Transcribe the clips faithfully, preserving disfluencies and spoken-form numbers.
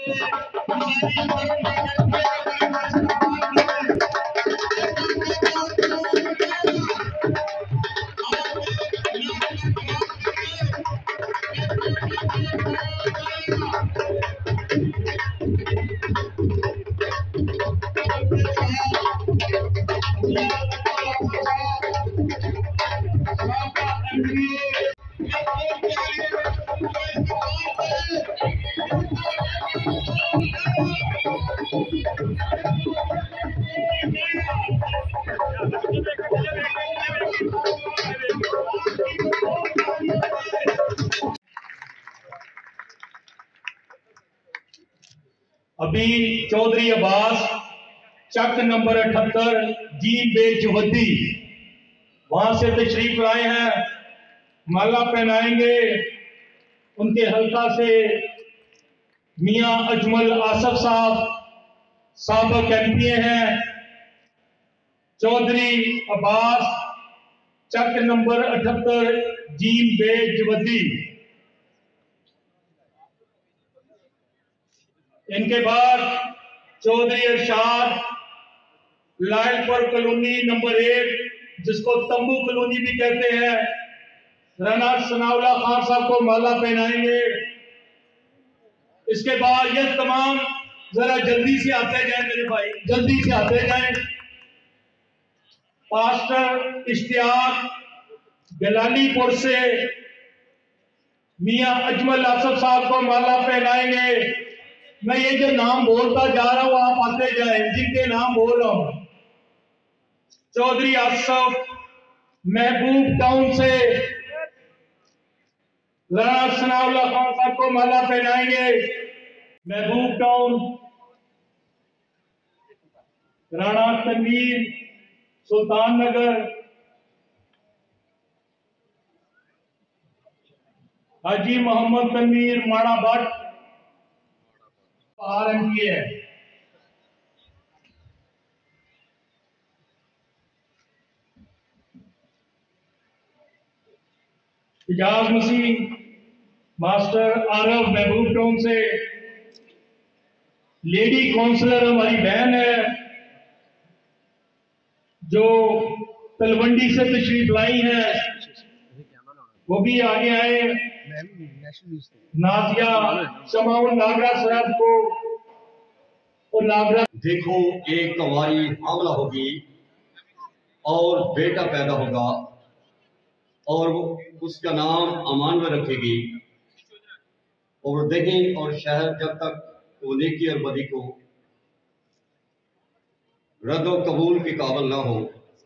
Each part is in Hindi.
अभी चौधरी अब्बास चक नंबर अठहत्तर जीन बे चौहद्दी वहां से तशरीफ लाए हैं, माला पहनाएंगे। उनके हल्का से मियां अजमल आसफ साहब साबिक एम पी ए हैं। चौधरी अब्बास चक नंबर अठहत्तर जीन बे चौहद्दी। इनके बाद चौधरी इरशाद लायलपुर कॉलोनी नंबर एक, जिसको तंबू कॉलोनी भी कहते हैं, राना सनाउल्लाह खान साहब को माला पहनाएंगे। इसके बाद ये तमाम जरा जल्दी से आते जाए मेरे भाई, जल्दी से आते जाए। पास्टर इश्तियाक गलालीपुर से मियां अजमल आसफ साहब को माला पहनाएंगे। मैं ये जो नाम बोलता जा रहा हूं आप आते जाए, जिनके नाम बोल रहा हूं। चौधरी आसफ महबूब टाउन से राना सनाउल्लाह खान साहब को माला पहनाएंगे। महबूब टाउन राणा तनवीर सुल्तान नगर, हाजी मोहम्मद तनवीर माड़ा भट्ट आर एम पी है। इजाज मसीह मास्टर आरफ महबूब टाउन से। लेडी काउंसलर हमारी बहन है जो तलवंडी से तशरीफ लाई है, वो भी आगे आए। नाजिया शमाउल नागरा साहब को और नागरा। देखो, एक कवारी हामला होगी और बेटा पैदा होगा और उसका नाम अमान में रखेगी। और दही और शहर जब तक वो नेकी और बदी को रद्द कबूल के काबिल ना हो,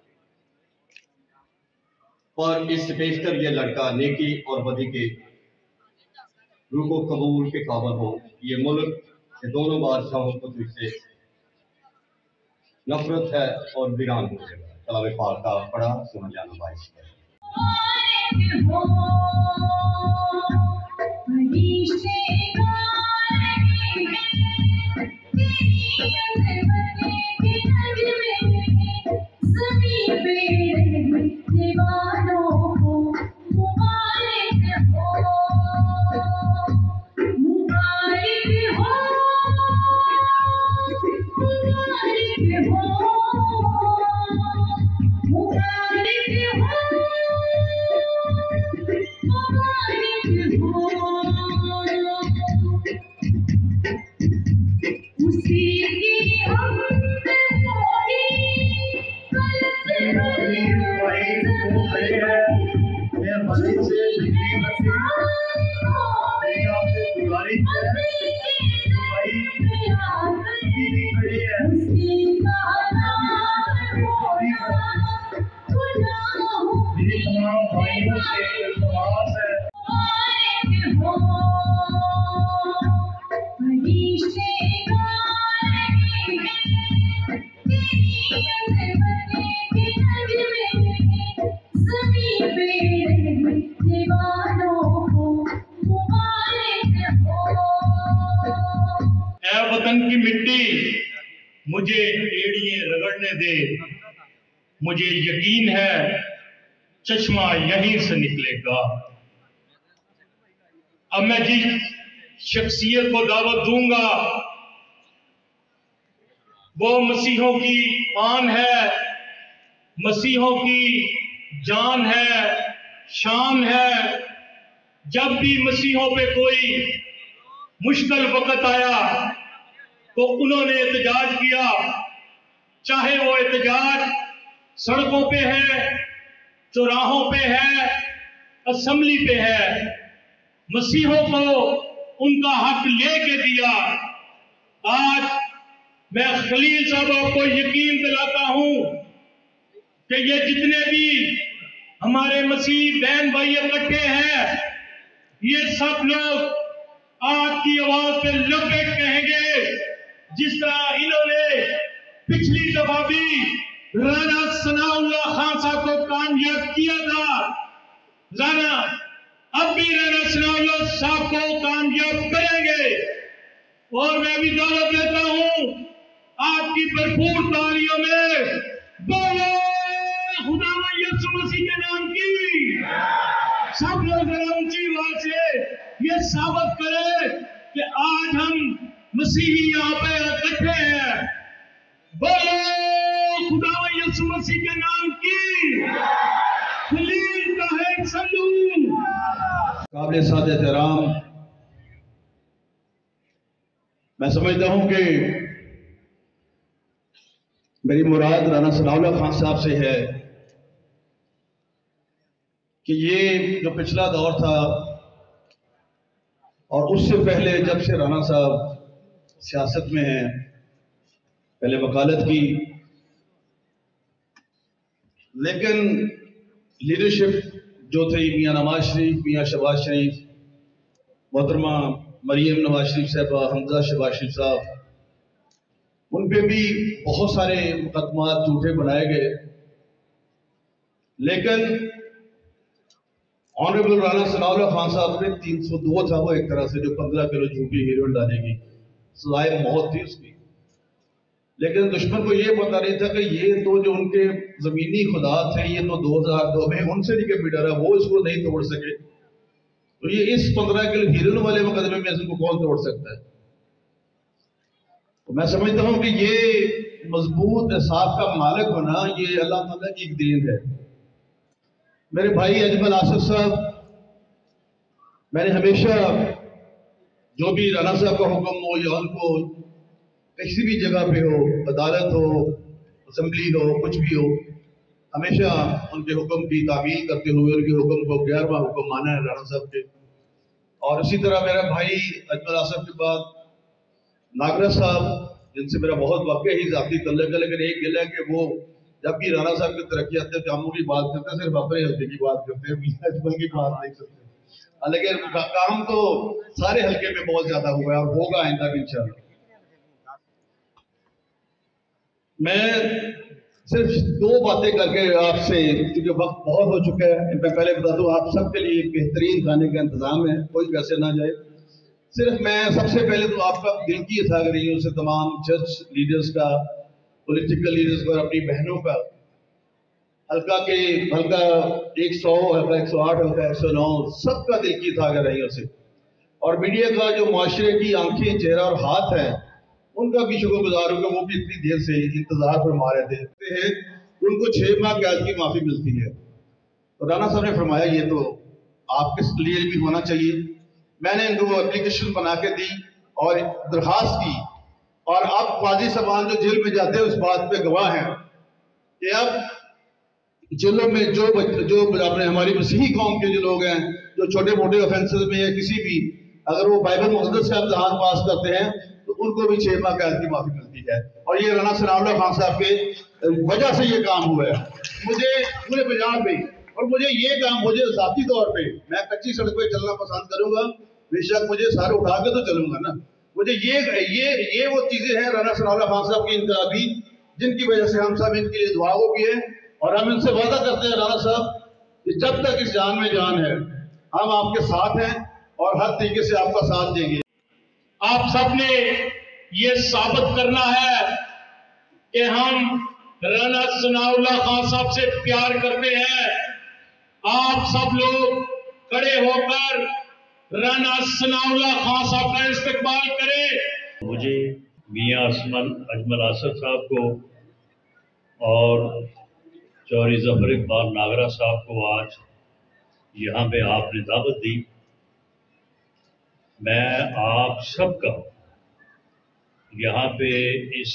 पर इस पेशकर ये लड़का नेकी और बदी के रुको कबूल के काबिल हो। ये मुल्क के दोनों बादशाहों को तुझसे नफरत है और वीरान हो जाएगा। कलाम पाक का पढ़ा सुना जाना बाइस की मिट्टी मुझे एड़िए रगड़ने दे, मुझे यकीन है चश्मा यहीं से निकलेगा। अब मैं जिस शख्सियत को दावत दूंगा। वो मसीहों की आन है, मसीहों की जान है, शान है। जब भी मसीहों पे कोई मुश्किल वक्त आया तो उन्होंने एहतजाज किया, चाहे वो एहतजाज सड़कों पे है, चौराहों पे है, असेंबली पे है। मसीहों को उनका हक लेके दिया। आज मैं खलील साहब को यकीन दिलाता हूं कि ये जितने भी हमारे मसीह बहन भाई इकट्ठे हैं, ये सब लोग आपकी आवाज पे लपेट कहेंगे, जिस तरह इन्होंने पिछली दफा भी राणा सनाउल्लाह खान साहब को कामयाब किया था। राणा अब भी राणा सनाउल्लाह साहब को कामयाब करेंगे। और मैं भी दावत देता हूं आपकी भरपूर तालियों में बोलो खुदा यीशु मसीह के नाम की। सब लोग जरा ऊंची आवाज से ये साबित करें कि आज हम मसीही यहाँ पे इकट्ठे हैं। बोलो खुदा यीशु मसीह के नाम की। खलील का है संदू। काबिल साद एहतराम, मैं समझता हूं कि मेरी मुराद राणा सनाउल्लाह खान साहब से है कि ये जो पिछला दौर था और उससे पहले जब से राणा साहब सियासत में हैं, पहले वकालत की, लेकिन लीडरशिप जो थी मियाँ नवाज शरीफ, मियाँ शहबाज शरीफ, मोहतरमा मरियम नवाज शरीफ साहब, हमजा शहबाज शरीफ साहब, उन पे भी बहुत सारे मुकदमात झूठे बनाए गए। लेकिन ऑनरेबल राणा सनाउल्लाह खान साहब ने तीन सौ दो था वो एक तरह से, जो पंद्रह किलो झूठी हीरोइन डाले की सजाए मौत थी उसकी। लेकिन दुश्मन को ये पता नहीं था कि ये तो जो उनके जमीनी खुदा थे, ये तो दो हजार दो में उनसे निकल भी डरा, वो इसको नहीं तोड़ सके, तो ये इस पंद्रह किलो हीरोइन वाले मुकदमे में इसको कौन तोड़ सकता है। तो मैं समझता हूं कि ये मजबूत इंसाफ का मालिक होना ये अल्लाह ताला की एक देन है। मेरे भाई अजमल आसिफ साहब, मैंने हमेशा जो भी राणा साहब का हुक्म हो या उनको किसी भी जगह पे हो, अदालत हो, असेंबली हो, कुछ भी हो, हमेशा उनके हुक्म की तामील करते हुए उनके हुक्म को ग्यारहवां हुक्म माना है राणा साहब के। और इसी तरह मेरा भाई अजमल आसिफ के बाद नागरा साहब, जिनसे मेरा बहुत वाकई ही जाती तल्लुक है, लेकिन एक गिला है कि वो जब भी राणा साहब की तरक्की आते हैं कामों की बात करते हैं, सिर्फ अपने हल्के की बात करते हैं, अजमल की बात नहीं करते। लेकिन काम तो सारे हल्के में बहुत ज्यादा हुआ है और होगा आइंदा भी इंशाल्लाह। मैं सिर्फ दो बातें करके आपसे, क्योंकि वक्त बहुत हो चुका है, मैं पहले बता दूं आप सबके लिए एक बेहतरीन खाने का इंतजाम है, कोई पैसे ना जाए। सिर्फ मैं सबसे पहले तो आपका दिल की इज़हार से तमाम चर्च लीडर्स का, पॉलिटिकल लीडर्स का, अपनी बहनों का, हल्का के हल्का एक सौ, हल्का एक सौ आठ, हल्का एक सौ नौ, सबका दिल की इज़हार रही से। और मीडिया का जो माशरे की आंखें, चेहरा और हाथ है, उनका भी शुक्रगुजार हूं कि वो भी इतनी देर से इंतजार फरमा रहे थे। उनको छह माह कैद की माफी मिलती है। तो राणा साहब ने फरमाया ये तो आपके लिए भी होना चाहिए। मैंने इनको एप्लीकेशन बना के दी और दरखास्त की, और अब काजी साहबान जो जेल में जाते हैं उस बात पे गवाह हैं कि अब जेलों में जो जो अपने हमारी मसीही कौम के जो लोग हैं, जो छोटे मोटे ऑफेंसेस में या किसी भी, अगर वो बाइबल मुक़द्दस का इम्तिहान पास करते हैं तो उनको भी छह माह कैद की माफी मिलती है। और ये राणा सनाउल्लाह खान साहब के वजह से ये काम हुआ है। मुझे पूरे पंजाब में, और मुझे ये काम, मुझे ज़ाती तौर पे, मैं कच्ची सड़क पे चलना पसंद करूंगा, बेशक मुझे सारे उठा के तो चलूंगा ना। मुझे ये ये ये वो चीजें हैं राणा सनाउल्लाह खान साहब की इनकलाबी, जिनकी वजह से हम सब इनके लिए दुआ भी है। और हम इनसे वादा करते हैं राणा साहब कि जब तक इस जान में जान है हम आपके साथ हैं और हर तरीके से आपका साथ देंगे। आप सबने ये साबित करना है कि हम राणा सनाउल्लाह खान साहब से प्यार करते हैं। आप सब लोग खड़े होकर राना सनाउल्लाह खान साहब का इस्तकबाल करें। मुझे मियां असमल अजमल आसफ साहब को और चौधरी जफर इकबाल नागरा साहब को आज यहाँ पे आपने दावत दी। मैं आप सबका यहाँ पे इस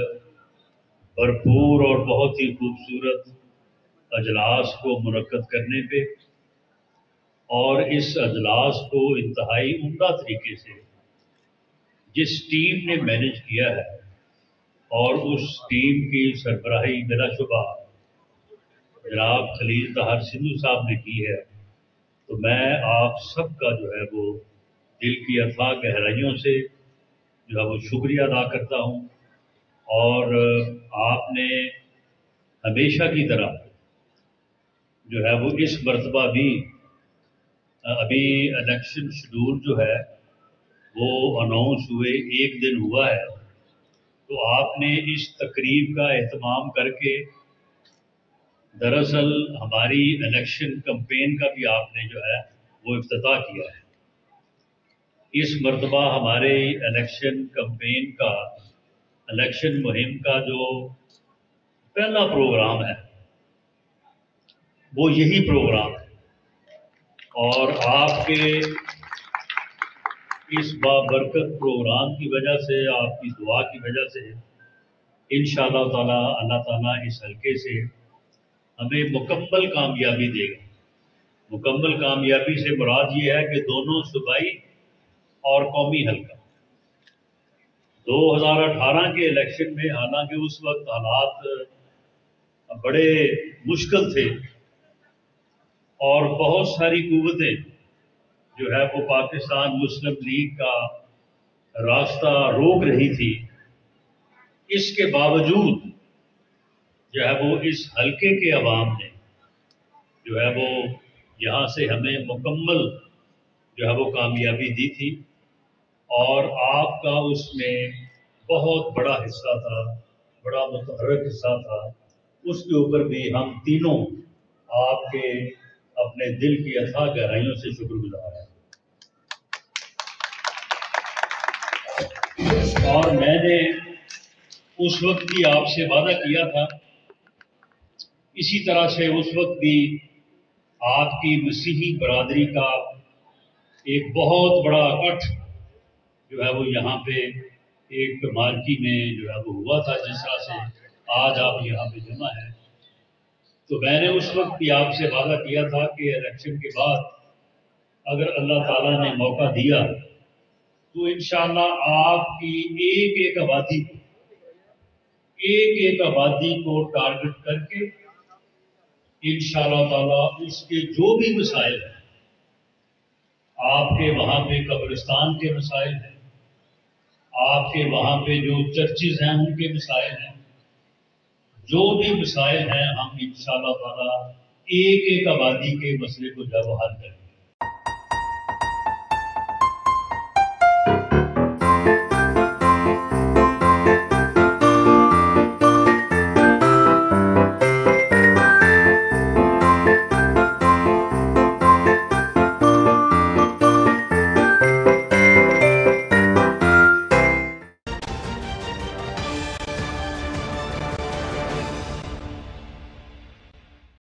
भरपूर और बहुत ही खूबसूरत अजलास को मुनक्कद करने पे और इस अजलास को इंतहाई उम्दा तरीके से जिस टीम ने मैनेज किया है और उस टीम की सरबराही बिलाशुबा जनाब खलील तहर सिंधु साहब ने की है, तो मैं आप सबका जो है वो दिल की अथाह गहराइयों से जो है वो शुक्रिया अदा करता हूँ। और आपने हमेशा की तरह जो है वो इस मरतबा भी अभी इलेक्शन शेड्यूल जो है वो अनाउंस हुए एक दिन हुआ है, तो आपने इस तकरीब का एहतमाम करके दरअसल हमारी इलेक्शन कैंपेन का भी आपने जो है वो इफ्तिताह किया है। इस मरतबा हमारे इलेक्शन कैंपेन का इलेक्शन मुहिम का जो पहला प्रोग्राम है वो यही प्रोग्राम है, और आपके इस बाबरकत प्रोग्राम की वजह से, आपकी दुआ की वजह से इंशाअल्लाह ताला अल्लाह ताला इस हल्के से हमें मुकम्मल कामयाबी देगा। मुकम्मल कामयाबी से मुराद ये है कि दोनों सूबाई और कौमी हल्का दो हज़ार अठारह के इलेक्शन में, हालांकि उस वक्त हालात बड़े मुश्किल थे और बहुत सारी कुव्वतें जो है वो पाकिस्तान मुस्लिम लीग का रास्ता रोक रही थी, इसके बावजूद जो है वो इस हल्के के अवाम ने जो है वो यहाँ से हमें मुकम्मल जो है वो कामयाबी दी थी, और आपका उसमें बहुत बड़ा हिस्सा था, बड़ा मुतहर्रिक हिस्सा था। उसके ऊपर भी हम तीनों आपके अपने दिल की अथाह गहराइयों से शुक्रगुजार हैं। और मैंने उस वक्त भी आपसे वादा किया था, इसी तरह से उस वक्त भी आपकी मसीही बरादरी का एक बहुत बड़ा इकट्ठ जो है वो यहाँ पे एक मार्की में जो है वो हुआ था, जिस तरह से आज आप यहाँ पे जमा है। तो मैंने उस वक्त भी आपसे वादा किया था कि इलेक्शन के बाद अगर अल्लाह ताला ने मौका दिया तो इंशाअल्लाह आपकी एक एक आबादी को एक एक आबादी को टारगेट करके इंशाअल्लाह ताला उसके जो भी मसाइल हैं, आपके वहाँ पे कब्रिस्तान के मसाइल हैं, आपके वहाँ पे जो चर्चेज हैं उनके मसाइल हैं, जो भी मसाइल हैं, हम इंशाअल्लाह ताला एक एक आबादी के मसले को जब हल करें।